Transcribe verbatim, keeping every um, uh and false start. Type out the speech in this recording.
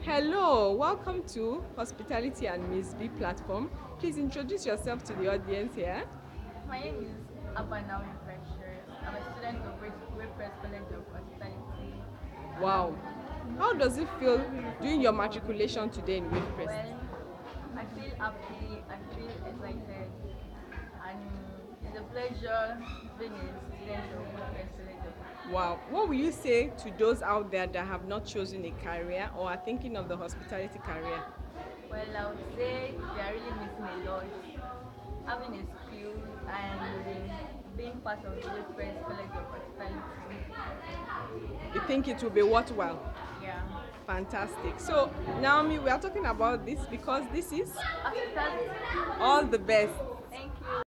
Hello, welcome to Hospitality and Miz B platform. Please introduce yourself to the audience here. My name is Abanawi Precious. I'm a student of Waypress College of Hospitality. And Wow. um, How does it feel doing your matriculation today in Waypress? well, I feel happy, I feel excited, and it's a pleasure being a student of Waypress College of Wow. What will you say to those out there that have not chosen a career or are thinking of the hospitality career? Well, I would say they are really missing a lot. Having a skill and being part of the Waypress College of Hospitality. You think it will be worthwhile? Yeah. Fantastic. So, Naomi, we are talking about this because this is Hospitality. all the best.